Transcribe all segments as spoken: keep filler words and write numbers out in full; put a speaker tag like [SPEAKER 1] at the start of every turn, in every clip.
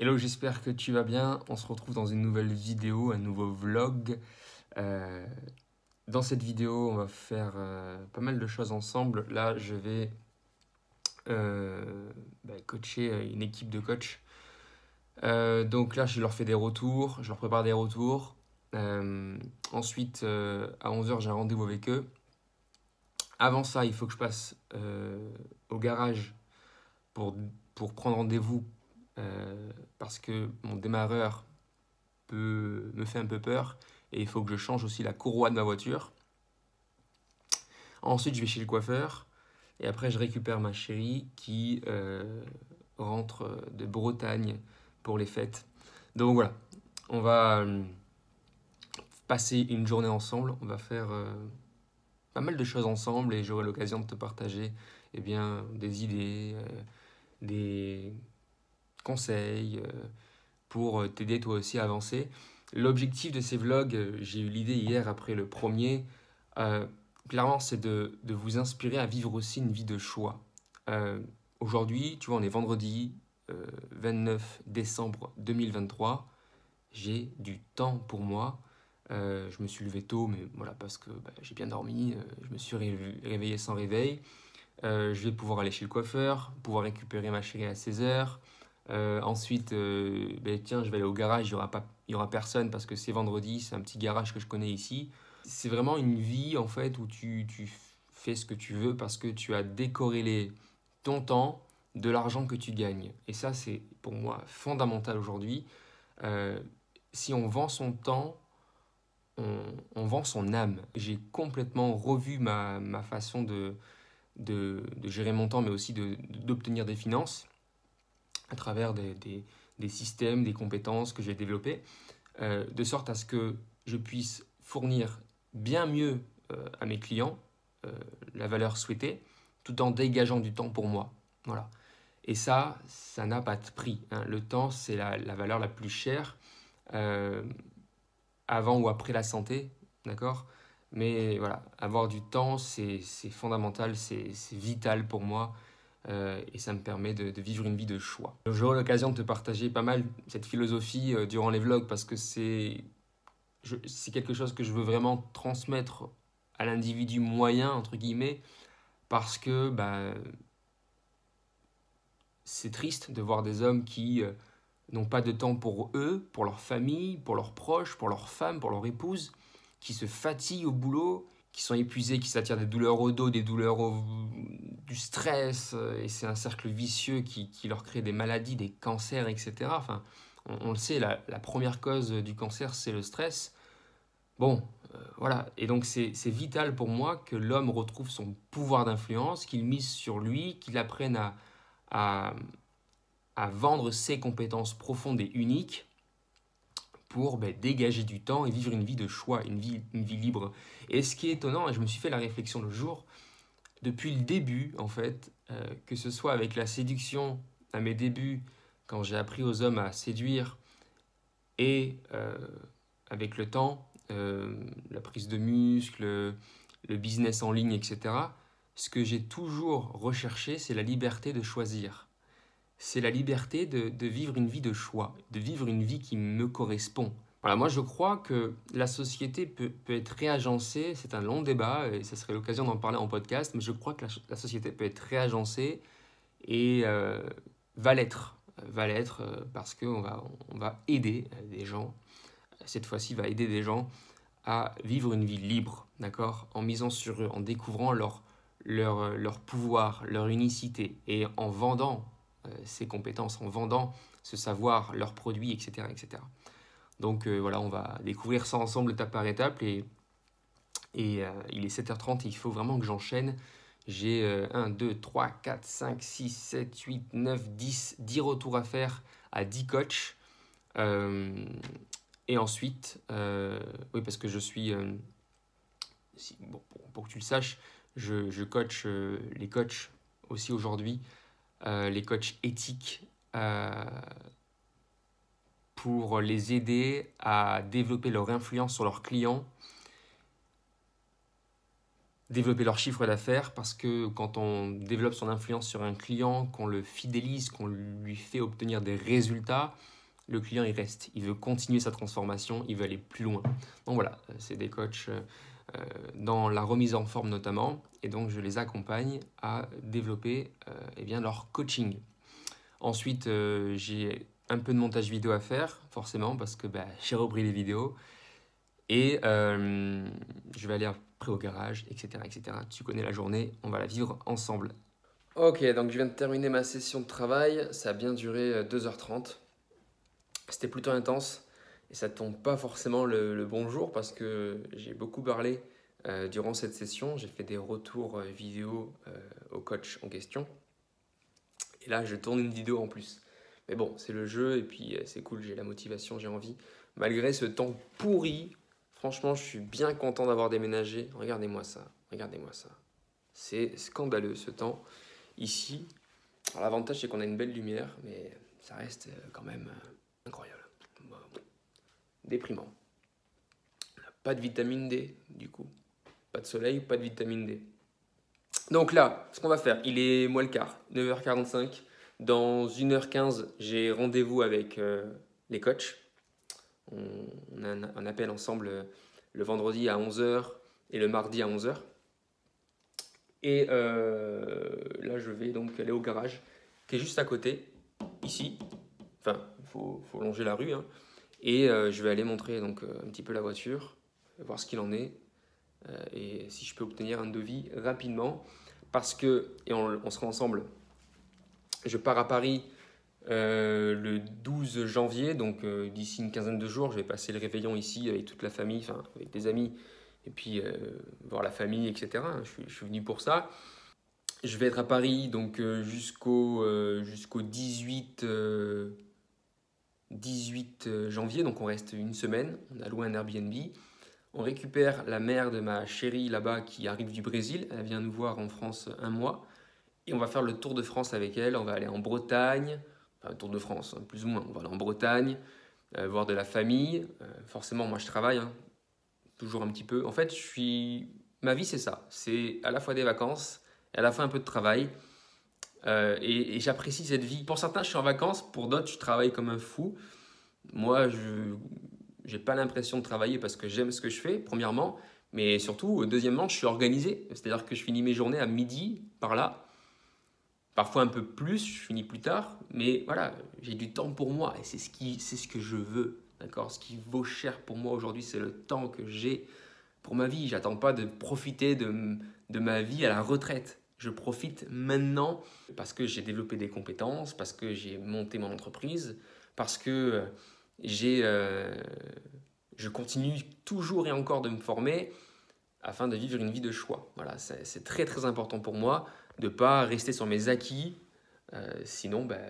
[SPEAKER 1] Hello, j'espère que tu vas bien. On se retrouve dans une nouvelle vidéo, un nouveau vlog. Euh, dans cette vidéo, on va faire euh, pas mal de choses ensemble. Là, je vais euh, bah, coacher une équipe de coachs. Euh, donc là, je leur fais des retours, je leur prépare des retours. Euh, ensuite, euh, à onze heures, j'ai un rendez-vous avec eux. Avant ça, il faut que je passe euh, au garage pour, pour prendre rendez-vous euh, parce que mon démarreur peut, me fait un peu peur et il faut que je change aussi la courroie de ma voiture. Ensuite, je vais chez le coiffeur et après, je récupère ma chérie qui euh, rentre de Bretagne pour les fêtes. Donc voilà, on va euh, passer une journée ensemble, on va faire euh, pas mal de choses ensemble et j'aurai l'occasion de te partager eh bien, des idées, euh, des conseils euh, pour t'aider toi aussi à avancer. L'objectif de ces vlogs, euh, j'ai eu l'idée hier après le premier, euh, clairement c'est de, de vous inspirer à vivre aussi une vie de choix. Euh, Aujourd'hui, tu vois, on est vendredi euh, vingt-neuf décembre deux mille vingt-trois, j'ai du temps pour moi. Euh, je me suis levé tôt, mais voilà, parce que bah, j'ai bien dormi, euh, je me suis réveillé sans réveil. Euh, je vais pouvoir aller chez le coiffeur, pouvoir récupérer ma chérie à seize heures. Euh, ensuite, euh, ben, tiens, je vais aller au garage, il n'y aura, pas, il y aura personne parce que c'est vendredi, c'est un petit garage que je connais ici. C'est vraiment une vie en fait où tu, tu fais ce que tu veux parce que tu as décorrélé ton temps de l'argent que tu gagnes. Et ça, c'est pour moi fondamental aujourd'hui. Euh, si on vend son temps, on, on vend son âme. J'ai complètement revu ma, ma façon de, de, de gérer mon temps, mais aussi de, d'obtenir des finances à travers des, des, des systèmes, des compétences que j'ai développées, euh, de sorte à ce que je puisse fournir bien mieux euh, à mes clients euh, la valeur souhaitée, tout en dégageant du temps pour moi. Voilà. Et ça, ça n'a pas de prix, hein. Le temps, c'est la, la valeur la plus chère, euh, avant ou après la santé, d'accord? Mais voilà, avoir du temps, c'est c'est fondamental, c'est c'est vital pour moi. Euh, et ça me permet de, de vivre une vie de choix. J'aurai l'occasion de te partager pas mal cette philosophie euh, durant les vlogs parce que c'est je- c'est quelque chose que je veux vraiment transmettre à l'individu moyen, entre guillemets, parce que bah, c'est triste de voir des hommes qui euh, n'ont pas de temps pour eux, pour leur famille, pour leurs proches, pour leurs femmes, pour leur épouse, qui se fatiguent au boulot, qui sont épuisés, qui s'attirent des douleurs au dos, des douleurs au, du stress, euh, et c'est un cercle vicieux qui, qui leur crée des maladies, des cancers, et cetera. Enfin, on, on le sait, la, la première cause du cancer, c'est le stress. Bon, euh, voilà. Et donc, c'est c'est vital pour moi que l'homme retrouve son pouvoir d'influence, qu'il mise sur lui, qu'il apprenne à, à, à vendre ses compétences profondes et uniques pour ben, dégager du temps et vivre une vie de choix, une vie, une vie libre. Et ce qui est étonnant, et je me suis fait la réflexion le jour, depuis le début, en fait, euh, que ce soit avec la séduction à mes débuts, quand j'ai appris aux hommes à séduire, et euh, avec le temps, euh, la prise de muscle, le business en ligne, et cetera, ce que j'ai toujours recherché, c'est la liberté de choisir. C'est la liberté de, de vivre une vie de choix, de vivre une vie qui me correspond. Voilà, moi je crois que la société peut, peut être réagencée, c'est un long débat et ça serait l'occasion d'en parler en podcast, mais je crois que la, la société peut être réagencée et euh, va l'être, va l'être euh, parce qu'on va, on va aider des gens, cette fois-ci va aider des gens à vivre une vie libre, d'accord, en misant sur eux, en découvrant leur, leur, leur pouvoir, leur unicité et en vendant euh, ces compétences, en vendant ce savoir, leurs produits, et cetera et cetera. Donc euh, voilà, on va découvrir ça ensemble étape par étape et, et euh, il est sept heures trente et il faut vraiment que j'enchaîne. J'ai euh, un, deux, trois, quatre, cinq, six, sept, huit, neuf, dix, dix retours à faire à dix coachs. Euh, et ensuite, euh, oui, parce que je suis, euh, si, bon, pour, pour, que tu le saches, je, je coach euh, les coachs aussi aujourd'hui, euh, les coachs éthiques, euh, pour les aider à développer leur influence sur leurs clients développer leur chiffre d'affaires parce que quand on développe son influence sur un client, qu'on le fidélise, qu'on lui fait obtenir des résultats, le client il reste, il veut continuer sa transformation, il veut aller plus loin. Donc voilà, c'est des coachs euh, dans la remise en forme notamment, et donc je les accompagne à développer euh, eh bien, leur coaching. Ensuite, euh, j'ai un peu de montage vidéo à faire, forcément, parce que bah, j'ai repris les vidéos. Et euh, je vais aller après au garage, et cetera, et cetera. Tu connais la journée, on va la vivre ensemble. Ok, donc je viens de terminer ma session de travail. Ça a bien duré deux heures trente. C'était plutôt intense et ça ne tombe pas forcément le, le bon jour parce que j'ai beaucoup parlé euh, durant cette session. J'ai fait des retours euh, vidéo euh, au coach en question. Et là, je tourne une vidéo en plus. Mais bon, c'est le jeu et puis euh, c'est cool, j'ai la motivation, j'ai envie. Malgré ce temps pourri, franchement, je suis bien content d'avoir déménagé. Regardez-moi ça, regardez-moi ça. C'est scandaleux ce temps ici. Alors l'avantage, c'est qu'on a une belle lumière, mais ça reste quand même incroyable. Bon, déprimant. Pas de vitamine D, du coup. Pas de soleil, pas de vitamine D. Donc là, ce qu'on va faire, il est moins le quart, neuf heures quarante-cinq. Dans une heure quinze, j'ai rendez-vous avec euh, les coachs. On, on a un, un appel ensemble euh, le vendredi à onze heures et le mardi à onze heures. Et euh, là, je vais donc aller au garage, qui est juste à côté, ici. Enfin, il faut, faut longer la rue. Hein. Et euh, je vais aller montrer donc, un petit peu la voiture, voir ce qu'il en est, euh, et si je peux obtenir un devis rapidement. Parce que, et on, on sera ensemble, je pars à Paris euh, le douze janvier, donc euh, d'ici une quinzaine de jours, je vais passer le réveillon ici avec toute la famille, enfin avec des amis, et puis euh, voir la famille, et cetera. Je suis, je suis venu pour ça. Je vais être à Paris donc euh, jusqu'au euh, jusqu'au dix-huit, euh, dix-huit janvier, donc on reste une semaine. On a loué un Airbnb. On récupère la mère de ma chérie là-bas qui arrive du Brésil. Elle vient nous voir en France un mois. Et on va faire le tour de France avec elle. On va aller en Bretagne. Enfin, tour de France, hein, plus ou moins. On va aller en Bretagne, euh, voir de la famille. Euh, forcément, moi, je travaille, hein, toujours un petit peu. En fait, je suis... ma vie, c'est ça. C'est à la fois des vacances et à la fois un peu de travail. Euh, et, et j'apprécie cette vie. Pour certains, je suis en vacances. Pour d'autres, je travaille comme un fou. Moi, je n'ai pas l'impression de travailler parce que j'aime ce que je fais, premièrement. Mais surtout, deuxièmement, je suis organisé. C'est-à-dire que je finis mes journées à midi, par là. Parfois un peu plus, je finis plus tard. Mais voilà, j'ai du temps pour moi. Et c'est ce, qui, c'est ce que je veux. D'accord ? Ce qui vaut cher pour moi aujourd'hui, c'est le temps que j'ai pour ma vie. Je n'attends pas de profiter de, de ma vie à la retraite. Je profite maintenant parce que j'ai développé des compétences, parce que j'ai monté mon entreprise, parce que j'ai, euh, je continue toujours et encore de me former afin de vivre une vie de choix. Voilà, c'est, c'est très très important pour moi de ne pas rester sur mes acquis, euh, sinon ben,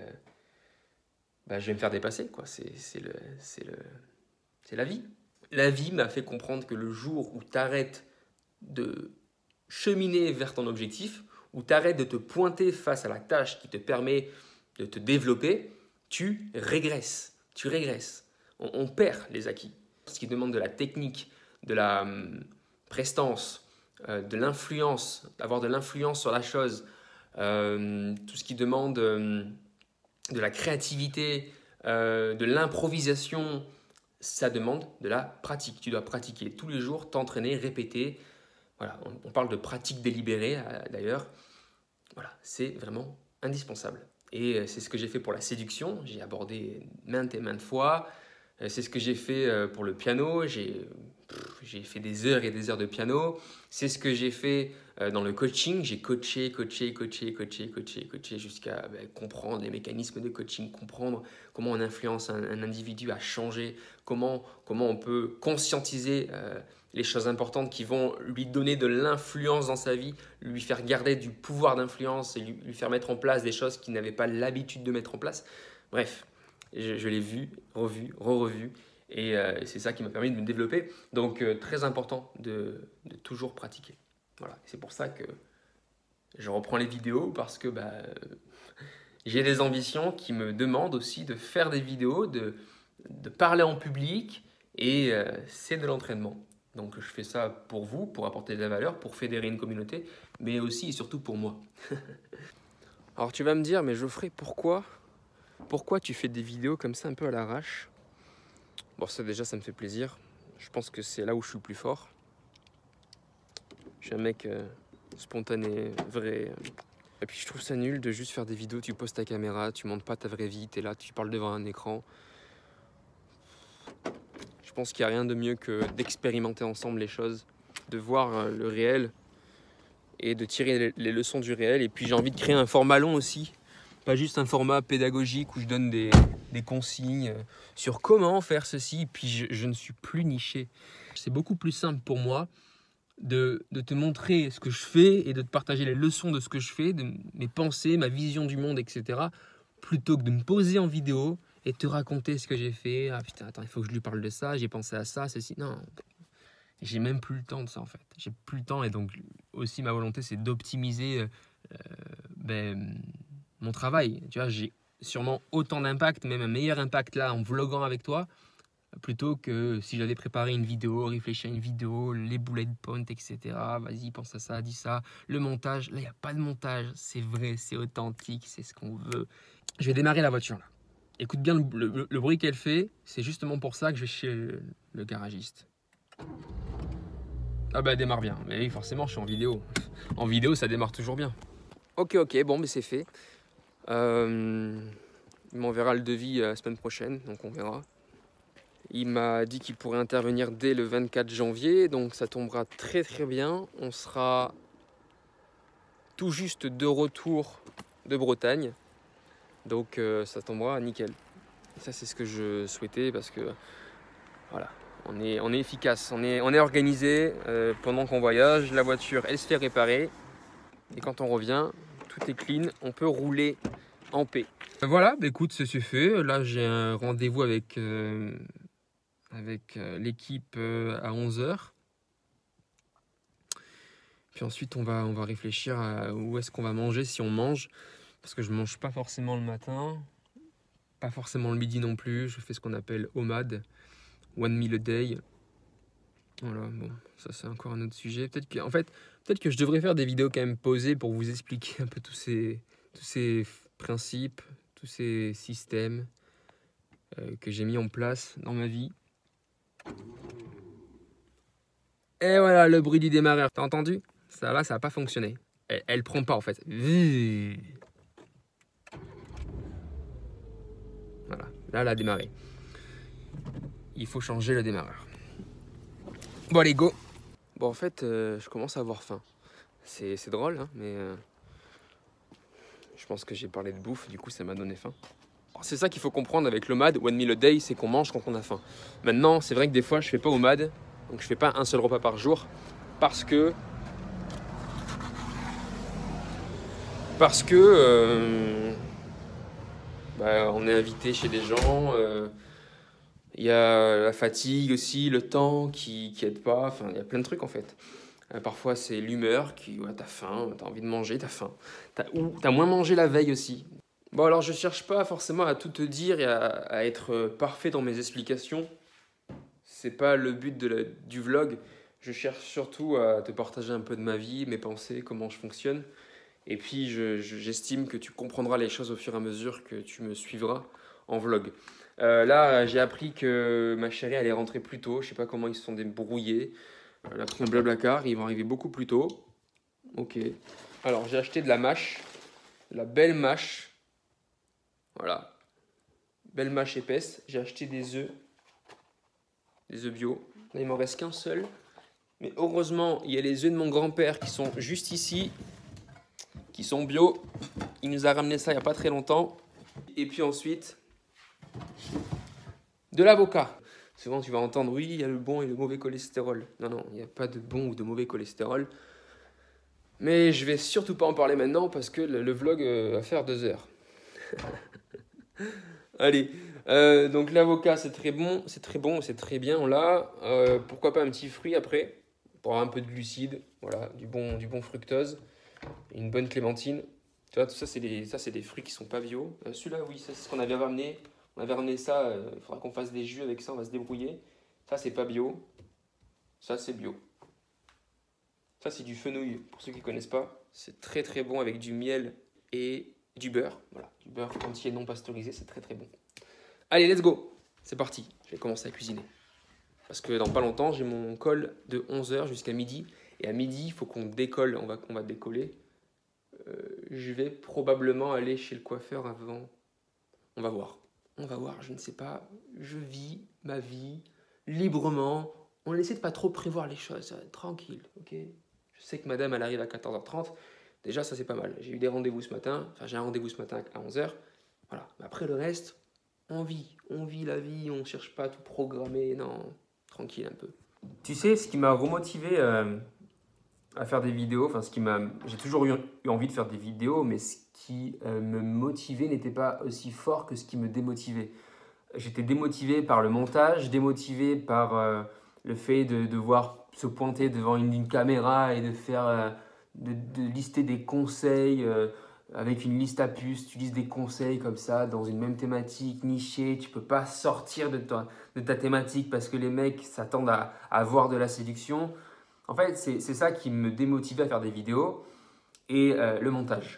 [SPEAKER 1] ben, je vais me faire dépasser. Quoi. C'est, c'est, le, c'est, le, c'est la vie. La vie m'a fait comprendre que le jour où tu arrêtes de cheminer vers ton objectif, où tu arrêtes de te pointer face à la tâche qui te permet de te développer, tu régresses. Tu régresses. On, on perd les acquis. Ce qui demande de la technique, de la hum, prestance, euh, de l'influence, d'avoir de l'influence sur la chose, euh, tout ce qui demande euh, de la créativité, euh, de l'improvisation, ça demande de la pratique. Tu dois pratiquer tous les jours, t'entraîner, répéter. Voilà, on, on parle de pratique délibérée euh, d'ailleurs. Voilà, c'est vraiment indispensable. Et euh, c'est ce que j'ai fait pour la séduction. J'ai abordé maintes et maintes fois. Euh, c'est ce que j'ai fait euh, pour le piano. J'ai, pff, j'ai fait des heures et des heures de piano. C'est ce que j'ai fait euh, dans le coaching. J'ai coaché, coaché, coaché, coaché, coaché, coaché jusqu'à ben, comprendre les mécanismes de coaching, comprendre comment on influence un, un individu à changer, comment, comment on peut conscientiser euh, les choses importantes qui vont lui donner de l'influence dans sa vie, lui faire garder du pouvoir d'influence et lui, lui faire mettre en place des choses qu'il n'avait pas l'habitude de mettre en place. Bref, je, je l'ai vu, revu, re-revu et euh, c'est ça qui m'a permis de me développer. Donc, euh, très important de, de toujours pratiquer. Voilà, c'est pour ça que je reprends les vidéos parce que bah, euh, j'ai des ambitions qui me demandent aussi de faire des vidéos, de, de parler en public et euh, c'est de l'entraînement. Donc je fais ça pour vous, pour apporter de la valeur, pour fédérer une communauté, mais aussi et surtout pour moi. Alors tu vas me dire, mais Geoffrey, pourquoi, pourquoi tu fais des vidéos comme ça un peu à l'arrache? Bon, ça déjà, ça me fait plaisir. Je pense que c'est là où je suis le plus fort. Je suis un mec euh, spontané, vrai. Et puis je trouve ça nul de juste faire des vidéos, tu poses ta caméra, tu montres pas ta vraie vie, t'es là, tu parles devant un écran. Je pense qu'il n'y a rien de mieux que d'expérimenter ensemble les choses, de voir le réel et de tirer les leçons du réel. Et puis j'ai envie de créer un format long aussi, pas juste un format pédagogique où je donne des, des consignes sur comment faire ceci. Et puis je, je ne suis plus niché. C'est beaucoup plus simple pour moi de, de te montrer ce que je fais et de te partager les leçons de ce que je fais, de mes pensées, ma vision du monde, et cetera, plutôt que de me poser en vidéo et te raconter ce que j'ai fait. Ah putain, attends, il faut que je lui parle de ça, j'ai pensé à ça, ceci. Non, j'ai même plus le temps de ça en fait. J'ai plus le temps et donc aussi ma volonté c'est d'optimiser euh, ben, mon travail. Tu vois, j'ai sûrement autant d'impact, même un meilleur impact là en vloguant avec toi, plutôt que si j'avais préparé une vidéo, réfléchi à une vidéo, les bullet points, et cetera. Vas-y, pense à ça, dis ça. Le montage, là, il n'y a pas de montage. C'est vrai, c'est authentique, c'est ce qu'on veut. Je vais démarrer la voiture là. Écoute bien le, le, le bruit qu'elle fait. C'est justement pour ça que je vais chez le, le garagiste. Ah bah, elle démarre bien. Mais oui, forcément, je suis en vidéo. En vidéo, ça démarre toujours bien. Ok, ok, bon, mais c'est fait. Euh, il m'enverra le devis la semaine prochaine, donc on verra. Il m'a dit qu'il pourrait intervenir dès le vingt-quatre janvier, donc ça tombera très très bien. On sera tout juste de retour de Bretagne, donc euh, ça tombera nickel. Et ça, c'est ce que je souhaitais parce que voilà, on est, on est efficace, on est, on est organisé euh, pendant qu'on voyage. La voiture, elle se fait réparer et quand on revient, tout est clean, on peut rouler en paix. Voilà, bah écoute, c'est fait. Là, j'ai un rendez-vous avec... Euh, avec l'équipe à onze heures. Puis ensuite, on va, on va réfléchir à où est-ce qu'on va manger, si on mange. Parce que je ne mange pas forcément le matin, pas forcément le midi non plus. Je fais ce qu'on appelle O M A D, One Meal a Day. Voilà, bon, ça c'est encore un autre sujet. Peut-être que, en fait, peut-être que je devrais faire des vidéos quand même posées pour vous expliquer un peu tous ces, tous ces principes, tous ces systèmes euh, que j'ai mis en place dans ma vie. Et voilà le bruit du démarreur, t'as entendu? Ça là, ça n'a pas fonctionné. Elle, elle prend pas en fait. Voilà, là, elle a démarré. Il faut changer le démarreur. Bon, allez, go. Bon, en fait, euh, je commence à avoir faim. C'est drôle, hein, mais euh, je pense que j'ai parlé de bouffe, du coup, ça m'a donné faim. C'est ça qu'il faut comprendre avec le M A D, One Meal a Day, c'est qu'on mange quand on a faim. Maintenant, c'est vrai que des fois, je fais pas O M A D, donc je fais pas un seul repas par jour, parce que parce que euh, bah, on est invité chez des gens. Euh, il y a la fatigue aussi, le temps qui qui aide pas. Enfin, il y a plein de trucs en fait. Euh, parfois, c'est l'humeur qui, ouais, t'as faim, t'as envie de manger, t'as faim. T'as, ou t'as moins mangé la veille aussi. Bon, alors je cherche pas forcément à tout te dire et à, à être parfait dans mes explications. C'est pas le but de la, du vlog. Je cherche surtout à te partager un peu de ma vie, mes pensées, comment je fonctionne. Et puis, je, je, j'estime que tu comprendras les choses au fur et à mesure que tu me suivras en vlog. Euh, là, j'ai appris que ma chérie allait rentrer plus tôt. Je sais pas comment ils se sont débrouillés. Elle a pris un blablacar. Ils vont arriver beaucoup plus tôt. Ok. Alors, j'ai acheté de la mâche. De la belle mâche. Voilà. Belle mâche épaisse. J'ai acheté des œufs. Des œufs bio. Là, il m'en reste qu'un seul. Mais heureusement, il y a les œufs de mon grand-père qui sont juste ici. Qui sont bio. Il nous a ramené ça il n'y a pas très longtemps. Et puis ensuite, de l'avocat. Souvent, tu vas entendre, oui, il y a le bon et le mauvais cholestérol. Non, non, il n'y a pas de bon ou de mauvais cholestérol. Mais je vais surtout pas en parler maintenant parce que le, le vlog euh, va faire deux heures. Allez, euh, donc l'avocat, c'est très bon, c'est très bon, c'est très bien, on l'a. Euh, pourquoi pas un petit fruit après, pour avoir un peu de glucides, voilà, du bon, du bon fructose, une bonne clémentine. Tu vois, tout ça, c'est des, ça, c'est des fruits qui sont pas bio. Euh, Celui-là, oui, ça, c'est ce qu'on avait ramené. On avait ramené ça, il euh, faudra qu'on fasse des jus avec ça, on va se débrouiller. Ça, c'est pas bio. Ça, c'est bio. Ça, c'est du fenouil, pour ceux qui ne connaissent pas. C'est très très bon avec du miel et du beurre. Voilà, du beurre entier non pasteurisé, c'est très très bon. Allez, let's go. C'est parti, je vais commencer à cuisiner. Parce que dans pas longtemps, j'ai mon call de onze heures jusqu'à midi. Et à midi, il faut qu'on décolle, on va, on va décoller. Euh, je vais probablement aller chez le coiffeur avant. On va voir. On va voir, je ne sais pas. Je vis ma vie librement. On essaie de pas trop prévoir les choses. Tranquille, ok? Je sais que madame, elle arrive à quatorze heures trente. Déjà, ça, c'est pas mal. J'ai eu des rendez-vous ce matin. Enfin, j'ai un rendez-vous ce matin à onze heures. Voilà. Mais après, le reste, on vit. On vit la vie. On ne cherche pas à tout programmer. Non, tranquille un peu. Tu sais, ce qui m'a remotivé euh, à faire des vidéos, enfin, ce qui m'a... J'ai toujours eu, eu envie de faire des vidéos, mais ce qui euh, me motivait n'était pas aussi fort que ce qui me démotivait. J'étais démotivé par le montage, démotivé par euh, le fait de devoir se pointer devant une, une caméra et de faire, euh, de, de lister des conseils euh, avec une liste à puces. Tu lises des conseils comme ça dans une même thématique nichée. Tu peux pas sortir de ta, de ta thématique parce que les mecs s'attendent à, à voir de la séduction. En fait, c'est ça qui me démotivait à faire des vidéos et euh, le montage.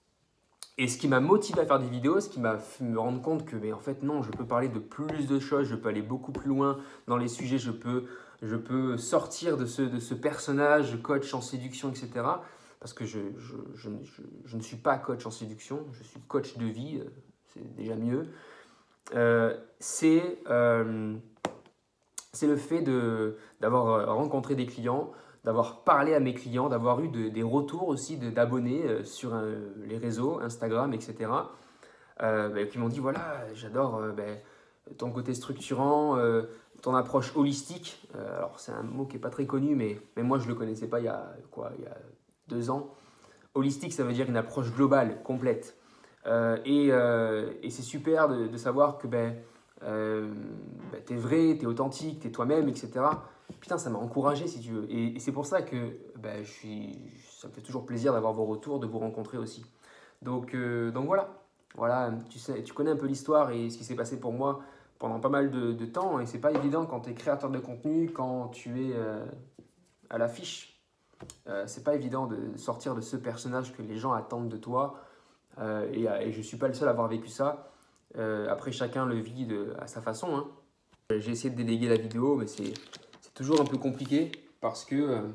[SPEAKER 1] Et ce qui m'a motivé à faire des vidéos, ce qui m'a fait me rendre compte que, mais en fait, non, je peux parler de plus de choses, je peux aller beaucoup plus loin dans les sujets, je peux, je peux sortir de ce, de ce personnage, coach en séduction, et cetera. Parce que je, je, je, je, je ne suis pas coach en séduction, je suis coach de vie, c'est déjà mieux. Euh, c'est euh, c'est le fait d'avoir rencontré des clients, d'avoir parlé à mes clients, d'avoir eu de, des retours aussi d'abonnés euh, sur euh, les réseaux, Instagram, et cetera. Euh, bah, qui m'ont dit, voilà, j'adore euh, bah, ton côté structurant, euh, ton approche holistique. Euh, alors, c'est un mot qui n'est pas très connu, mais, mais moi, je ne le connaissais pas il y a, quoi, il y a deux ans. Holistique, ça veut dire une approche globale, complète. Euh, et euh, et c'est super de, de savoir que ben, euh, ben, tu es vrai, tu es authentique, tu es toi-même, et cetera. Putain, ça m'a encouragé si tu veux. Et, et c'est pour ça que ben, je suis, ça me fait toujours plaisir d'avoir vos retours, de vous rencontrer aussi. Donc, euh, donc voilà. Voilà, tu, sais, tu connais un peu l'histoire et ce qui s'est passé pour moi pendant pas mal de, de temps. Et c'est pas évident quand tu es créateur de contenu, quand tu es euh, à l'affiche. Euh, c'est pas évident de sortir de ce personnage que les gens attendent de toi. Euh, et, et je ne suis pas le seul à avoir vécu ça. Euh, après, chacun le vit de, à sa façon. Hein. J'ai essayé de déléguer la vidéo, mais c'est toujours un peu compliqué parce que, euh,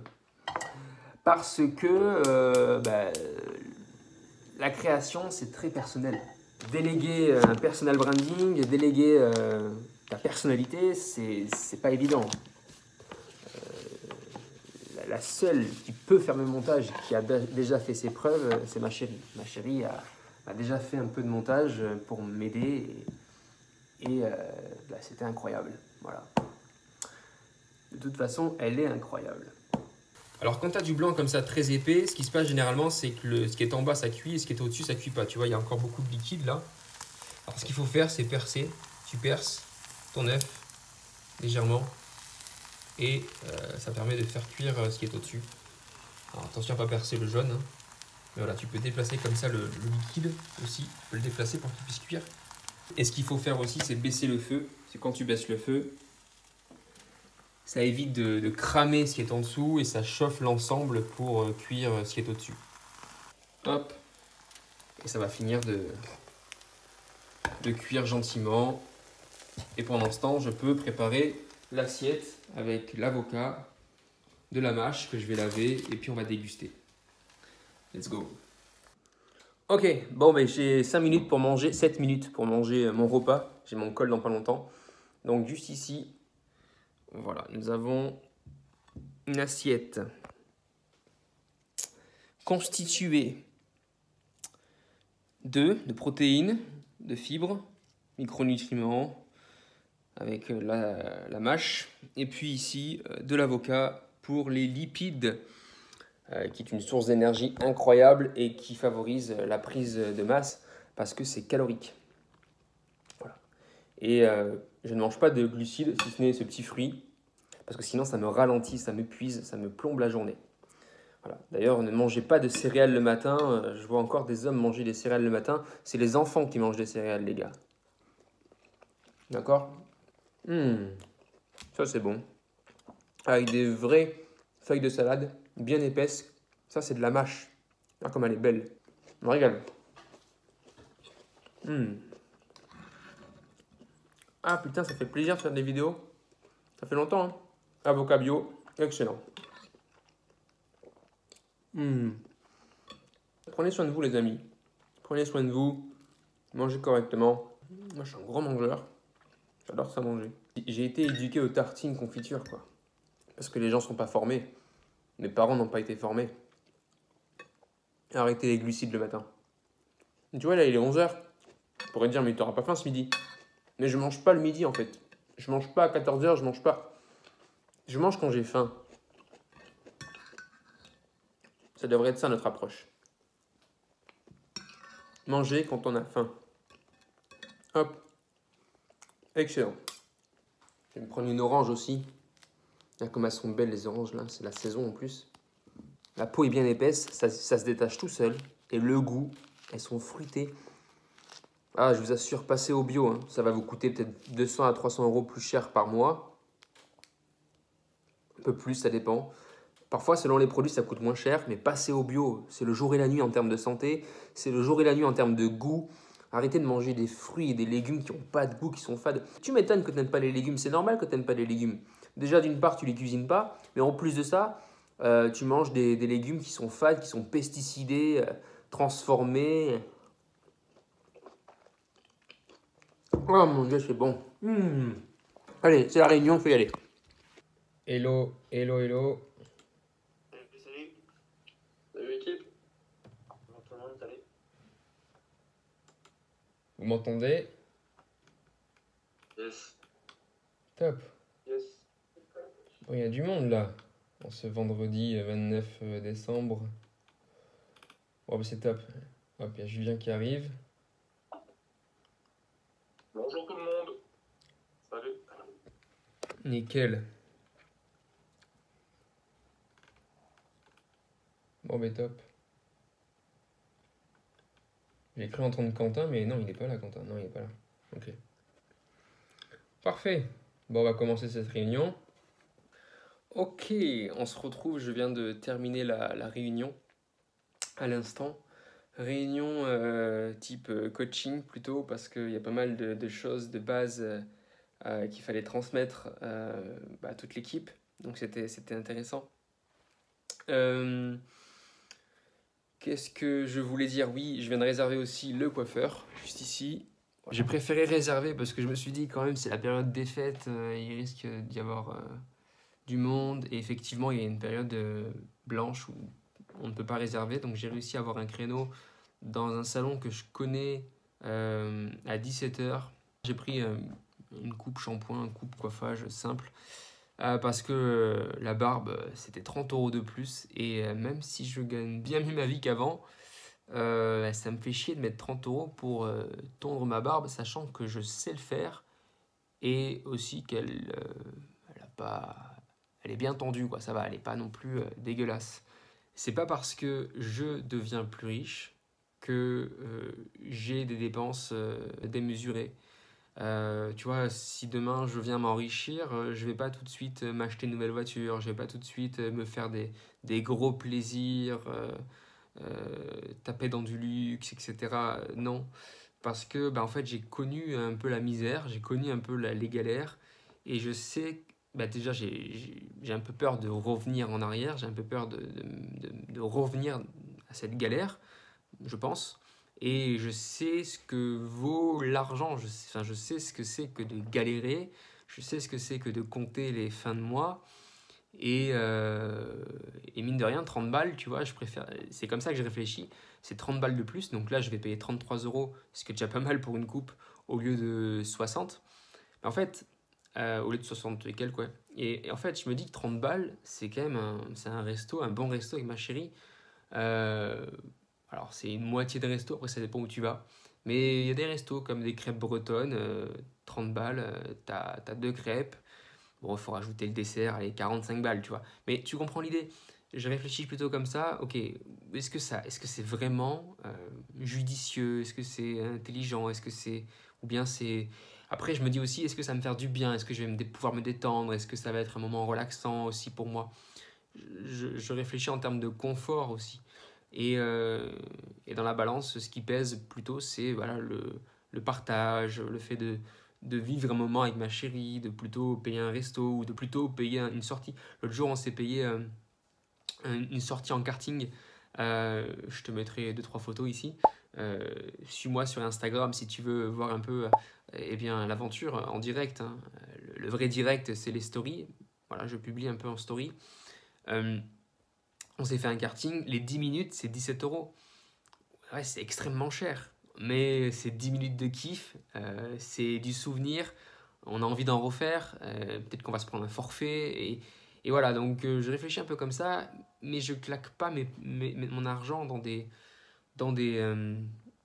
[SPEAKER 1] parce que euh, bah, la création, c'est très personnel. Déléguer un personal branding, déléguer euh, ta personnalité, c'est pas évident. Euh, la, la seule qui peut faire le montage, qui a déjà fait ses preuves, c'est ma chérie. Ma chérie a, a déjà fait un peu de montage pour m'aider et, et euh, bah, c'était incroyable. Voilà. De toute façon, elle est incroyable. Alors quand tu as du blanc comme ça très épais, ce qui se passe généralement, c'est que le, ce qui est en bas ça cuit et ce qui est au-dessus ça cuit pas. Tu vois, il y a encore beaucoup de liquide là. Alors ce qu'il faut faire, c'est percer. Tu perces ton œuf légèrement et euh, ça permet de faire cuire euh, ce qui est au-dessus. Alors attention à ne pas percer le jaune. Hein. Mais voilà, tu peux déplacer comme ça le, le liquide aussi. Tu peux le déplacer pour qu'il puisse cuire. Et ce qu'il faut faire aussi, c'est baisser le feu. C'est quand tu baisses le feu, ça évite de, de cramer ce qui est en dessous et ça chauffe l'ensemble pour euh, cuire ce qui est au-dessus. Hop. Et ça va finir de, de cuire gentiment. Et pendant ce temps, je peux préparer l'assiette avec l'avocat, de la mâche que je vais laver et puis on va déguster. Let's go. Ok, bon, ben, j'ai cinq minutes pour manger, sept minutes pour manger mon repas. J'ai mon call dans pas longtemps. Donc juste ici, voilà, nous avons une assiette constituée de, de protéines, de fibres, micronutriments, avec la, la mâche. Et puis ici, de l'avocat pour les lipides, euh, qui est une source d'énergie incroyable et qui favorise la prise de masse parce que c'est calorique. Voilà. Et euh, je ne mange pas de glucides, si ce n'est ce petit fruit, parce que sinon ça me ralentit, ça m'épuise, ça me plombe la journée. Voilà. D'ailleurs, ne mangez pas de céréales le matin. Je vois encore des hommes manger des céréales le matin. C'est les enfants qui mangent des céréales, les gars. D'accord? Mmh. Ça, c'est bon. avec des vraies feuilles de salade bien épaisses. Ça, c'est de la mâche. Regarde comme elle est belle. Je me régale. Mmh. Ah putain, ça fait plaisir de faire des vidéos. Ça fait longtemps, hein. Avocat bio, excellent. Mmh. Prenez soin de vous, les amis. Prenez soin de vous. Mangez correctement. Moi, je suis un gros mangeur. J'adore ça manger. J'ai été éduqué aux tartines confiture, quoi. Parce que les gens ne sont pas formés. Mes parents n'ont pas été formés. Arrêtez les glucides le matin. Tu vois, là, il est onze heures. Je pourrais dire, mais tu n'auras pas faim ce midi. Mais je mange pas le midi, en fait. Je mange pas à quatorze heures, je mange pas. Je mange quand j'ai faim. Ça devrait être ça, notre approche. Manger quand on a faim. Hop. Excellent. Je vais me prendre une orange aussi. Regarde comme elles sont belles, les oranges, là. C'est la saison, en plus. La peau est bien épaisse, ça, ça se détache tout seul. Et le goût, elles sont fruitées. Ah, je vous assure, passez au bio. Hein. Ça va vous coûter peut-être deux cents à trois cents euros plus cher par mois. Un peu plus, ça dépend. Parfois, selon les produits, ça coûte moins cher. Mais passez au bio. C'est le jour et la nuit en termes de santé. C'est le jour et la nuit en termes de goût. Arrêtez de manger des fruits et des légumes qui n'ont pas de goût, qui sont fades. Tu m'étonnes que tu n'aimes pas les légumes. C'est normal que tu n'aimes pas les légumes. Déjà, d'une part, tu ne les cuisines pas. Mais en plus de ça, euh, tu manges des, des légumes qui sont fades, qui sont pesticidés, euh, transformés. Oh mon Dieu, c'est bon. Mmh. Allez, c'est la réunion, il faut y aller. Hello, hello, hello.
[SPEAKER 2] Salut. Salut l'équipe. Comment tout le monde, salut.
[SPEAKER 1] Vous m'entendez?
[SPEAKER 2] Yes.
[SPEAKER 1] Top.
[SPEAKER 2] Yes.
[SPEAKER 1] Bon, il y a du monde là, en ce vendredi vingt-neuf décembre. Bon, bah, c'est top. Hop, il y a Julien qui arrive.
[SPEAKER 2] Bonjour tout le monde. Salut.
[SPEAKER 1] Nickel. Bon, mais top. J'ai cru entendre Quentin, mais non, il n'est pas là, Quentin. Non, il n'est pas là. Ok. Parfait. Bon, on va commencer cette réunion. Ok, on se retrouve. Je viens de terminer la, la réunion à l'instant. Réunion euh, type euh, coaching plutôt, parce qu'il y a pas mal de, de choses de base euh, euh, qu'il fallait transmettre euh, bah, à toute l'équipe. Donc c'était c'était intéressant. Euh, Qu'est-ce que je voulais dire? Oui, je viens de réserver aussi le coiffeur, juste ici. J'ai préféré réserver parce que je me suis dit quand même c'est la période des fêtes, euh, il risque d'y avoir euh, du monde. Et effectivement, il y a une période euh, blanche où on ne peut pas réserver. Donc j'ai réussi à avoir un créneau dans un salon que je connais euh, à dix-sept heures. J'ai pris euh, une coupe shampoing, une coupe coiffage simple. Euh, parce que euh, la barbe, c'était trente euros de plus. Et euh, même si je gagne bien mieux ma vie qu'avant, euh, ça me fait chier de mettre trente euros pour euh, tondre ma barbe, sachant que je sais le faire. Et aussi qu'elle euh, elle a pas, elle est bien tendue, quoi. Ça va, elle n'est pas non plus euh, dégueulasse. C'est pas parce que je deviens plus riche que euh, j'ai des dépenses euh, démesurées. Euh, tu vois, si demain je viens m'enrichir, euh, je vais pas tout de suite euh, m'acheter une nouvelle voiture, je vais pas tout de suite euh, me faire des, des gros plaisirs, euh, euh, taper dans du luxe, et cetera. Non, parce que bah, en fait j'ai connu un peu la misère, j'ai connu un peu la, les galères, et je sais, bah, déjà j'ai, j'ai, j'ai un peu peur de revenir en arrière, j'ai un peu peur de, de, de, de revenir à cette galère, je pense. Et je sais ce que vaut l'argent, je sais, enfin, je sais ce que c'est que de galérer, je sais ce que c'est que de compter les fins de mois. Et, euh, et mine de rien, trente balles, tu vois, je préfère, c'est comme ça que je réfléchis, c'est trente balles de plus. Donc là, je vais payer trente-trois euros, ce qui est déjà pas mal pour une coupe, au lieu de soixante. Mais en fait, euh, au lieu de soixante et quelques, ouais. Et, et en fait, je me dis que trente balles, c'est quand même un, c'est un resto, un bon resto avec ma chérie. Euh, alors, c'est une moitié de resto, après ça dépend où tu vas. Mais il y a des restos comme des crêpes bretonnes, euh, trente balles, euh, t'as, t'as deux crêpes. Bon, il faut rajouter le dessert, allez, quarante-cinq balles, tu vois. Mais tu comprends l'idée. Je réfléchis plutôt comme ça. Ok, est-ce que ça, est-ce que c'est vraiment euh, judicieux? Est-ce que c'est intelligent? Est-ce que c'est, ou bien c'est, Après, je me dis aussi, est-ce que ça va me faire du bien? Est-ce que je vais me dé- pouvoir me détendre? Est-ce que ça va être un moment relaxant aussi pour moi? je, je réfléchis en termes de confort aussi. Et, euh, et dans la balance, ce qui pèse plutôt, c'est voilà, le, le partage, le fait de, de vivre un moment avec ma chérie, de plutôt payer un resto ou de plutôt payer un- une sortie. L'autre jour, on s'est payé euh, un- une sortie en karting. Euh, je te mettrai deux, trois photos ici. Euh, Suis-moi sur Instagram si tu veux voir un peu euh, eh bien, l'aventure en direct, hein. Le, le vrai direct, c'est les stories. Voilà, je publie un peu en story. Euh, on s'est fait un karting, les dix minutes, c'est dix-sept euros. Ouais, c'est extrêmement cher. Mais c'est dix minutes de kiff, euh, c'est du souvenir, on a envie d'en refaire, euh, peut-être qu'on va se prendre un forfait. Et, et voilà, donc euh, je réfléchis un peu comme ça, mais je claque pas mes, mes- mes- mon argent dans des, dans des, euh,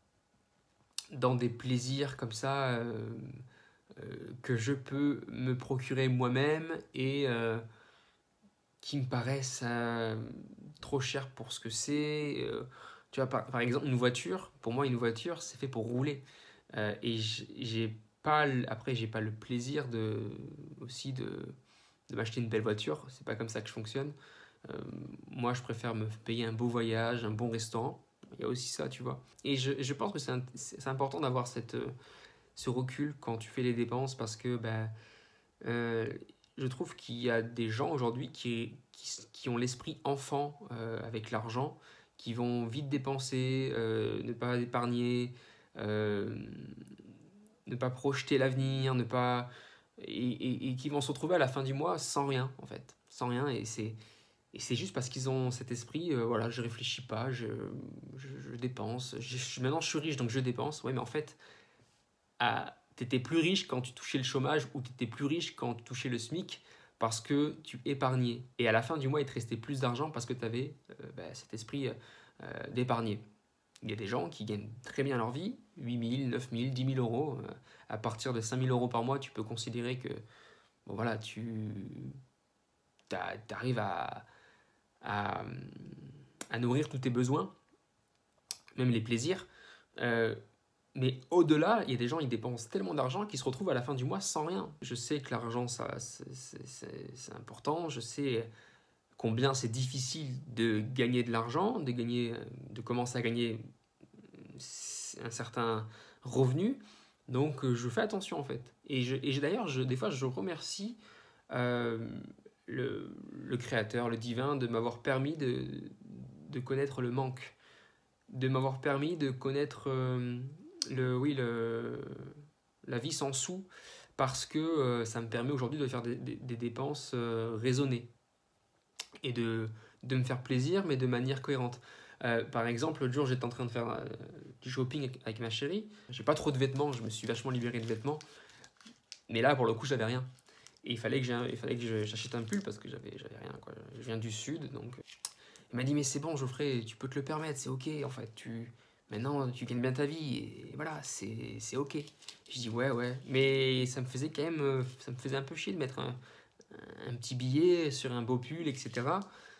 [SPEAKER 1] dans des plaisirs comme ça euh, euh, que je peux me procurer moi-même et euh, qui me paraissent euh, trop chers pour ce que c'est. Euh, tu vois, par, par exemple, une voiture, pour moi, une voiture, c'est fait pour rouler. Euh, et j'ai pas, après, j'ai pas le plaisir de, aussi de, de m'acheter une belle voiture. C'est pas comme ça que je fonctionne. Euh, Moi, je préfère me payer un beau voyage, un bon restaurant. Il y a aussi ça, tu vois. Et je, je pense que c'est c'est important d'avoir cette, euh, ce recul quand tu fais les dépenses parce que bah, euh, je trouve qu'il y a des gens aujourd'hui qui, qui, qui ont l'esprit enfant euh, avec l'argent, qui vont vite dépenser, euh, ne pas épargner, euh, ne pas projeter l'avenir, ne pas et, et, et qui vont se retrouver à la fin du mois sans rien en fait, sans rien et c'est et c'est juste parce qu'ils ont cet esprit, euh, voilà, je réfléchis pas, je, je, je dépense, je, je- maintenant je suis riche donc je dépense, ouais mais en fait à, t'étais plus riche quand tu touchais le chômage ou t'étais plus riche quand tu touchais le SMIC parce que tu épargnais. Et à la fin du mois, il te restait plus d'argent parce que tu avais euh, bah, cet esprit euh, d'épargner. Il y a des gens qui gagnent très bien leur vie, huit mille, neuf mille, dix mille euros. Euh, à partir de cinq mille euros par mois, tu peux considérer que bon, voilà, tu arrives à, à, à nourrir tous tes besoins, même les plaisirs. Euh, Mais au-delà, il y a des gens, ils dépensent tellement d'argent qu'ils se retrouvent à la fin du mois sans rien. Je sais que l'argent, ça, c'est, c'est- c'est- c'est important. Je sais combien c'est difficile de gagner de l'argent, de gagner, de commencer à gagner un certain revenu. Donc, euh, je fais attention en fait. Et, je, et d'ailleurs, je, des fois, je remercie euh, le, le créateur, le divin, de m'avoir permis de, de connaître le manque, de m'avoir permis de connaître euh, le, oui, le, la vie sans sous, parce que euh, ça me permet aujourd'hui de faire des, des, des dépenses euh, raisonnées et de, de me faire plaisir, mais de manière cohérente. Euh, par exemple, l'autre jour, j'étais en train de faire euh, du shopping avec, avec ma chérie. J'ai pas trop de vêtements, je me suis vachement libéré de vêtements, mais là, pour le coup, j'avais rien. Et il fallait que j'ai- il fallait que j'achète un pull parce que j'avais j'avais rien, quoi. Je viens du sud, donc il m'a dit mais c'est bon Geoffrey, tu peux te le permettre, c'est ok en fait, tu maintenant tu gagnes bien ta vie et voilà, c'est c'est ok. Je dis ouais ouais, mais ça me faisait quand même, euh, ça me faisait un peu chier de mettre un, un petit billet sur un beau pull, et cetera.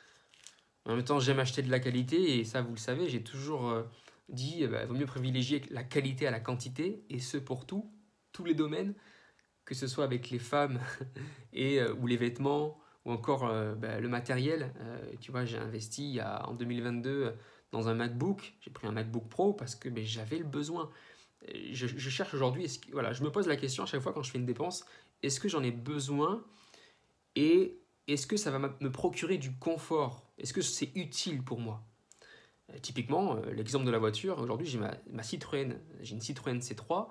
[SPEAKER 1] En même temps j'aime acheter de la qualité et ça vous le savez, j'ai toujours euh, dit il bah, vaut mieux privilégier la qualité à la quantité et ce pour tout, tous les domaines, que ce soit avec les femmes et, euh, ou les vêtements ou encore euh, bah, le matériel. Euh, tu vois, j'ai investi il y a, en deux mille vingt-deux dans un MacBook. J'ai pris un MacBook Pro parce que bah, j'avais le besoin. Je, je cherche aujourd'hui, voilà, je me pose la question à chaque fois quand je fais une dépense, est-ce que j'en ai besoin et est-ce que ça va me procurer du confort? Est-ce que c'est utile pour moi? Euh, Typiquement, euh, l'exemple de la voiture, aujourd'hui j'ai ma, ma Citroën, j'ai une Citroën C trois,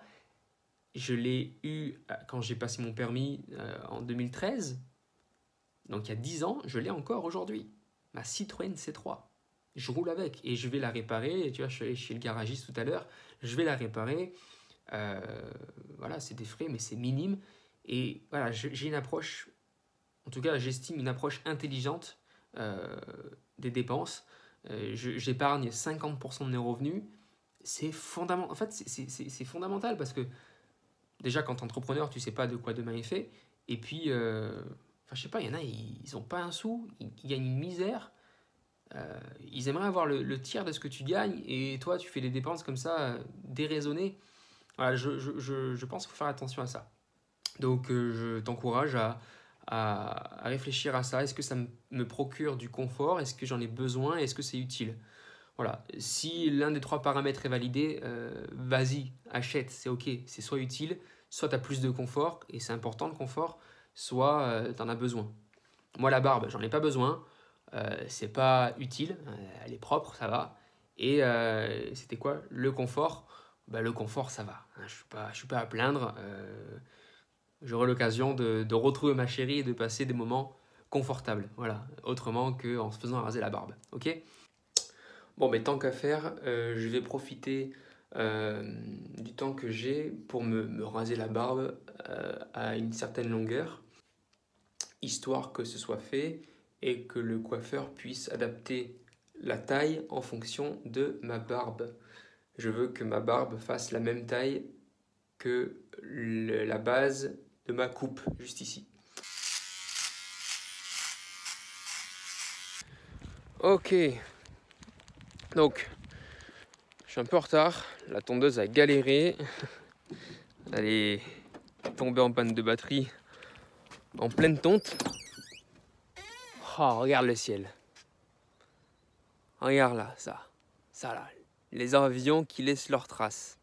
[SPEAKER 1] je l'ai eu euh, quand j'ai passé mon permis euh, en deux mille treize. Donc il y a dix ans, je l'ai encore aujourd'hui. Ma Citroën C trois. Je roule avec et je vais la réparer. Tu vois, je suis allé chez le garagiste tout à l'heure. Je vais la réparer. Euh, voilà, c'est des frais, mais c'est minime. Et voilà, j'ai une approche, en tout cas, j'estime une approche intelligente euh, des dépenses. Euh, J'épargne cinquante pour cent de mes revenus. C'est fondamental. En fait, c'est fondamental parce que déjà, quand tu es entrepreneur, tu sais pas de quoi demain est fait. Et puis, euh, enfin, je sais pas, il y en a, ils n'ont pas un sou, ils, ils gagnent une misère. Euh, ils aimeraient avoir le, le tiers de ce que tu gagnes et toi, tu fais des dépenses comme ça, euh, déraisonnées. Voilà, je, je, je, je pense qu'il faut faire attention à ça. Donc, euh, je t'encourage à, à, à réfléchir à ça. Est-ce que ça me, me procure du confort? Est-ce que j'en ai besoin? Est-ce que c'est utile? Voilà. Si l'un des trois paramètres est validé, euh, vas-y, achète, c'est OK. C'est soit utile, soit tu as plus de confort, et c'est important le confort, soit euh, tu en as besoin. Moi, la barbe, j'en ai pas besoin. Euh, c'est pas utile. Elle est propre, ça va. Et euh, c'était quoi? Le confort. Bah, le confort, ça va. Je ne suis pas, je suis pas à plaindre. Euh, J'aurai l'occasion de, de retrouver ma chérie et de passer des moments confortables. Voilà. Autrement qu'en se faisant raser la barbe. OK? Bon, mais tant qu'à faire, euh, je vais profiter euh, du temps que j'ai pour me, me raser la barbe euh, à une certaine longueur, histoire que ce soit fait et que le coiffeur puisse adapter la taille en fonction de ma barbe. Je veux que ma barbe fasse la même taille que le, la base de ma coupe, juste ici. Ok. Donc, je suis un peu en retard. La tondeuse a galéré. Elle est tombée en panne de batterie en pleine tonte. Oh, regarde le ciel. Regarde là, ça. Ça là. Les avions qui laissent leurs traces.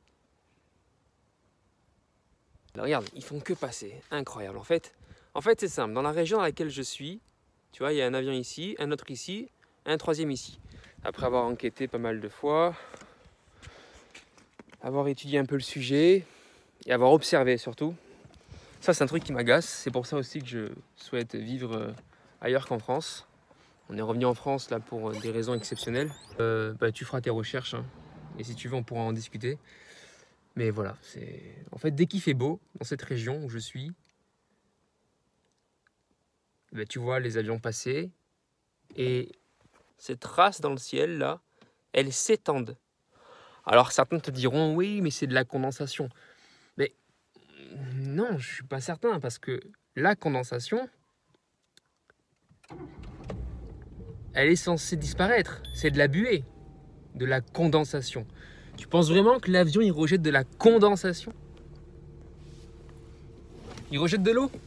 [SPEAKER 1] Là, regarde, ils font que passer. Incroyable. En fait, en fait c'est simple. Dans la région dans laquelle je suis, tu vois, il y a un avion ici, un autre ici, un troisième ici. Après avoir enquêté pas mal de fois, avoir étudié un peu le sujet et avoir observé surtout. Ça, c'est un truc qui m'agace. C'est pour ça aussi que je souhaite vivre ailleurs qu'en France. On est revenu en France là pour des raisons exceptionnelles. Euh, bah, tu feras tes recherches hein. Et si tu veux, on pourra en discuter. Mais voilà, c'est en fait dès qu'il fait beau dans cette région où je suis, bah, tu vois les avions passer et ces traces dans le ciel là, elles s'étendent. Alors certains te diront oui, mais c'est de la condensation. Mais non, je suis pas certain parce que la condensation, elle est censée disparaître. C'est de la buée, de la condensation. Tu penses vraiment que l'avion il rejette de la condensation? Il rejette de l'eau?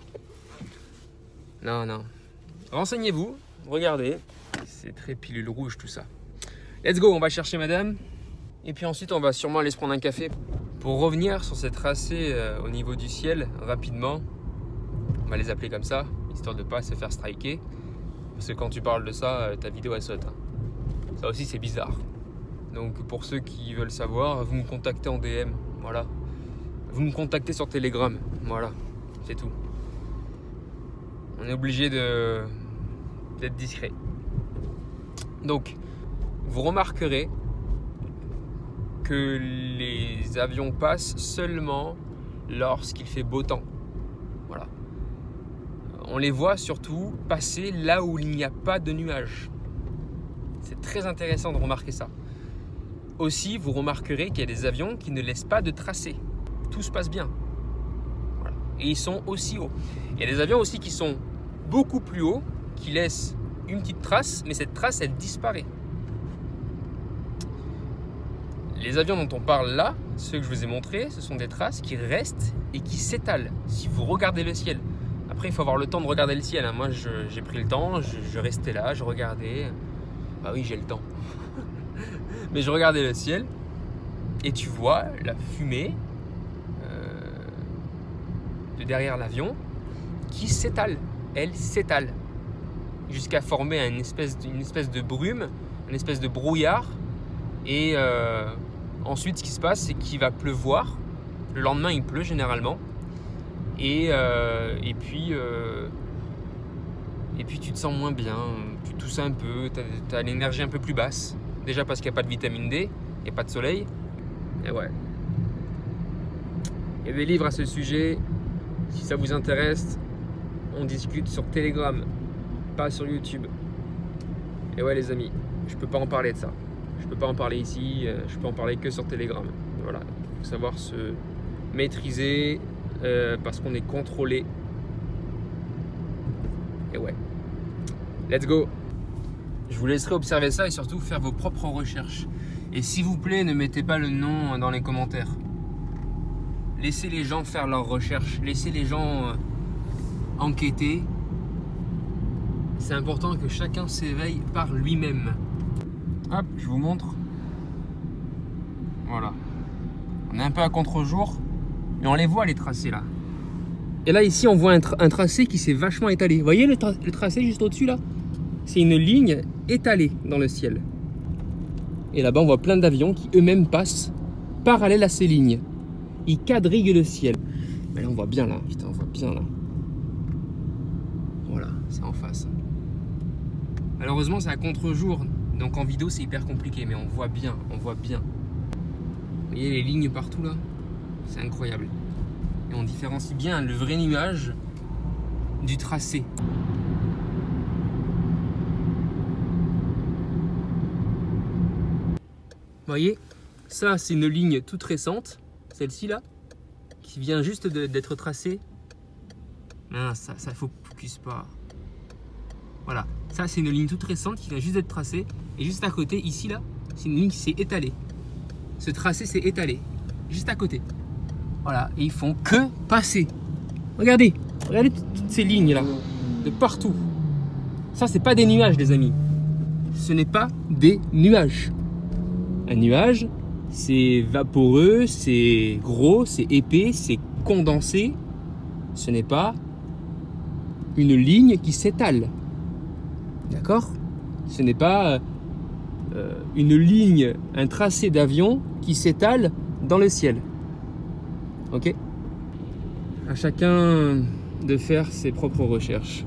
[SPEAKER 1] Non, non. Renseignez-vous, regardez. C'est très pilule rouge tout ça. Let's go, on va chercher madame. Et puis ensuite, on va sûrement aller se prendre un café. Pour revenir sur cette tracée euh, au niveau du ciel, rapidement, on va les appeler comme ça, histoire de ne pas se faire striker. Parce que quand tu parles de ça, euh, ta vidéo elle saute. Hein. Ça aussi, c'est bizarre. Donc pour ceux qui veulent savoir, vous me contactez en D M. Voilà. Vous me contactez sur Telegram. Voilà, c'est tout. On est obligé de d'être discret. Donc, vous remarquerez que les avions passent seulement lorsqu'il fait beau temps. Voilà. On les voit surtout passer là où il n'y a pas de nuages. C'est très intéressant de remarquer ça. Aussi, vous remarquerez qu'il y a des avions qui ne laissent pas de tracé. Tout se passe bien. Voilà. Et ils sont aussi hauts. Il y a des avions aussi qui sont beaucoup plus hauts, qui laissent une petite trace, mais cette trace, elle disparaît. Les avions dont on parle là, ceux que je vous ai montrés, ce sont des traces qui restent et qui s'étalent. Si vous regardez le ciel, après il faut avoir le temps de regarder le ciel. Hein. Moi, j'ai pris le temps, je, je restais là, je regardais. Bah oui, j'ai le temps. Mais je regardais le ciel et tu vois la fumée euh, de derrière l'avion qui s'étale. Elle s'étale jusqu'à former une espèce, une espèce de brume, une espèce de brouillard. Et euh, ensuite, ce qui se passe, c'est qu'il va pleuvoir. Le lendemain, il pleut généralement. Et, euh, et, puis, euh, et puis, tu te sens moins bien. Tu tousses un peu. Tu as l'énergie un peu plus basse. Déjà parce qu'il n'y a pas de vitamine D et pas de soleil. Et ouais. Il y a des livres à ce sujet. Si ça vous intéresse, on discute sur Telegram, pas sur YouTube. Et ouais, les amis, je peux pas en parler de ça. Je peux pas en parler ici, je peux en parler que sur Telegram. Voilà, il faut savoir se maîtriser euh, parce qu'on est contrôlé. Et ouais, let's go. Je vous laisserai observer ça et surtout faire vos propres recherches. Et s'il vous plaît, ne mettez pas le nom dans les commentaires. laissez les gens faire leurs recherches, laissez les gens euh, enquêter. C'est important que chacun s'éveille par lui-même. Hop, je vous montre. Voilà. On est un peu à contre-jour, mais on les voit les tracés là. Et là ici on voit un, tra un tracé qui s'est vachement étalé. Vous voyez le, tra le tracé juste au-dessus là? C'est une ligne étalée dans le ciel. Et là-bas on voit plein d'avions qui eux-mêmes passent parallèles à ces lignes. Ils quadrillent le ciel. Mais là on voit bien là, putain on voit bien là. Voilà, c'est en face. Malheureusement c'est à contre-jour, donc en vidéo c'est hyper compliqué, mais on voit bien, on voit bien. Vous voyez les lignes partout là? C'est incroyable. Et on différencie bien le vrai nuage du tracé. Vous voyez, ça c'est une ligne toute récente, celle-ci là, qui vient juste d'être tracée. Non, ça, ça faut focus pas. Voilà, ça c'est une ligne toute récente qui vient juste d'être tracée. Et juste à côté, ici là, c'est une ligne qui s'est étalée. Ce tracé s'est étalé, juste à côté. Voilà, et ils font que passer. Regardez, regardez toutes ces lignes là, de partout. Ça c'est pas des nuages les amis. Ce n'est pas des nuages. Un nuage, c'est vaporeux, c'est gros, c'est épais, c'est condensé. Ce n'est pas une ligne qui s'étale. D'accord? Ce n'est pas euh, une ligne, un tracé d'avion qui s'étale dans le ciel. Ok? À chacun de faire ses propres recherches.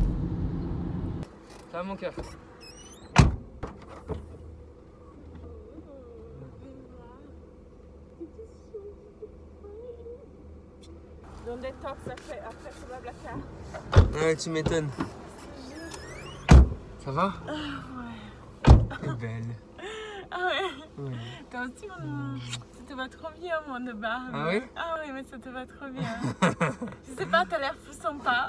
[SPEAKER 1] Ça va mon cœur?
[SPEAKER 3] Dans des tops après, après ça va blaquer.
[SPEAKER 1] Ouais, tu m'étonnes. Ça va?
[SPEAKER 3] Ah ouais.
[SPEAKER 1] T'es belle.
[SPEAKER 3] Ah ouais.
[SPEAKER 1] Ouais.
[SPEAKER 3] Toi aussi, mon... ça te va trop bien, mon de barbe.
[SPEAKER 1] Ah oui?
[SPEAKER 3] Ah oui, mais ça te va trop bien. Je sais pas, t'as l'air fou sympa.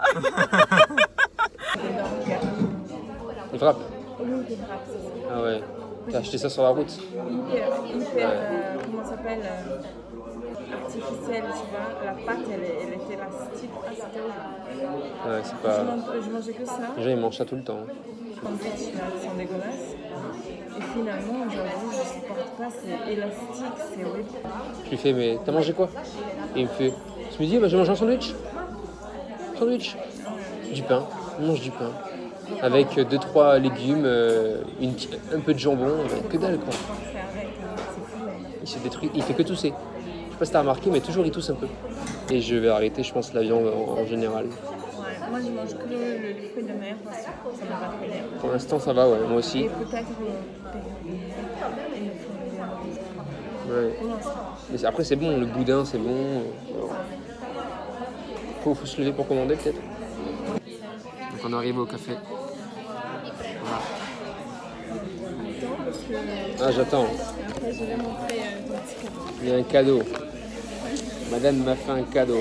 [SPEAKER 1] Des frappes?
[SPEAKER 3] Oui, des frappes, c'est ça.
[SPEAKER 1] Ah ouais. T'as acheté ça sur la route?
[SPEAKER 3] Hyper, hyper, euh, comment ça s'appelle euh, artificielle, tu vois. La pâte, elle, elle était élastique. Ah, c'était horrible.
[SPEAKER 1] Ouais, c'est
[SPEAKER 3] Je,
[SPEAKER 1] pas...
[SPEAKER 3] mange, je mangeais que ça.
[SPEAKER 1] Les gens ils mangent ça tout le temps.
[SPEAKER 3] Les sandwichs, là, ils sont dégueulasses. Et finalement, aujourd'hui, je ne supporte pas, c'est élastique, c'est horrible.
[SPEAKER 1] Je lui fais, mais t'as mangé quoi? Et il me fait, tu me dis, bah, j'ai mangé un sandwich. Sandwich. Du pain. On mange du pain. Avec deux trois légumes, euh, une, un peu de jambon, euh, que dalle quoi. Il se détruit, il fait que tousser. Je sais pas si t'as remarqué, mais toujours il tousse un peu. Et je vais arrêter, je pense, la viande en, en général.
[SPEAKER 3] Ouais, moi je mange que le, le fruit de mer parce que ça m'a pas fait l'air.
[SPEAKER 1] Pour l'instant ça va, ouais, moi aussi.
[SPEAKER 3] Et peut-être le
[SPEAKER 1] Ouais. Mais après c'est bon, le boudin c'est bon. Faut, faut se lever pour commander peut-être. Donc on arrive au café. Voilà. Ah j'attends.
[SPEAKER 3] Après je vais montrer euh, ton petit cadeau.
[SPEAKER 1] Il y a un cadeau. Madame m'a fait un cadeau.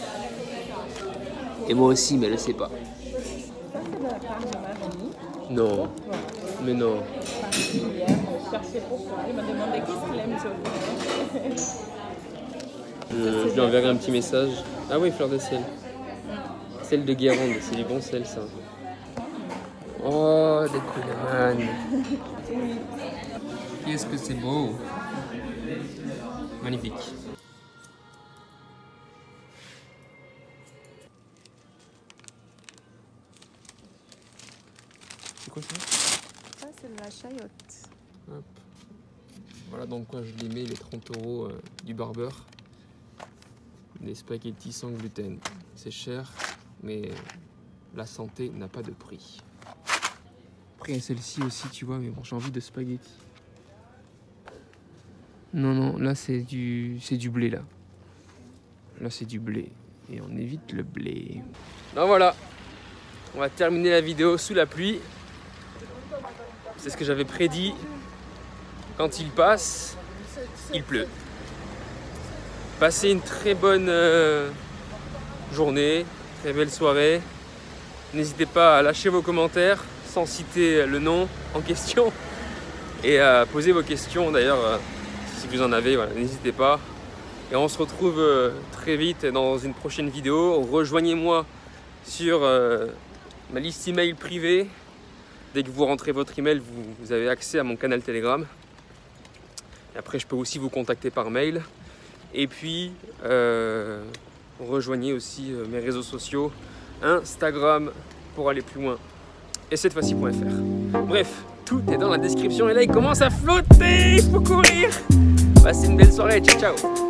[SPEAKER 1] Et moi aussi, mais elle ne sait pas.
[SPEAKER 3] Ça c'est de la part de Marie.
[SPEAKER 1] Non. Mais non.
[SPEAKER 3] Particulière, je cherchais pourquoi. Elle m'a demandé qu'est-ce qu'il aime sur
[SPEAKER 1] Je, je lui enverrai un petit message. Ah oui, fleur de sel. Sel de Guérande, c'est du bon sel ça. Oh, des coulemannes. Qu'est-ce que c'est beau. Magnifique. C'est quoi ça?
[SPEAKER 3] Ça c'est de la chayotte.
[SPEAKER 1] Hop. Voilà donc quoi je les mets les trente euros euh, du barbeur. Des spaghettis sans gluten. C'est cher, mais la santé n'a pas de prix. Après il y a celle-ci aussi, tu vois, mais bon, j'ai envie de spaghettis. Non, non, là c'est du, c'est du blé là. Là c'est du blé. Et on évite le blé. Ben voilà, on va terminer la vidéo sous la pluie. C'est ce que j'avais prédit. Quand il passe, il pleut. Passez une très bonne euh, journée, très belle soirée. N'hésitez pas à lâcher vos commentaires sans citer le nom en question. Et à poser vos questions d'ailleurs, euh, si vous en avez, voilà, n'hésitez pas. Et on se retrouve euh, très vite dans une prochaine vidéo. Rejoignez-moi sur euh, ma liste email privée. Dès que vous rentrez votre email, vous, vous avez accès à mon canal Telegram. Et après, je peux aussi vous contacter par mail. Et puis, euh, rejoignez aussi euh, mes réseaux sociaux, Instagram pour aller plus loin, et cette fois-ci point F R. Bref, tout est dans la description. Et là, il commence à flotter, il faut courir. Passez une belle soirée, ciao ciao.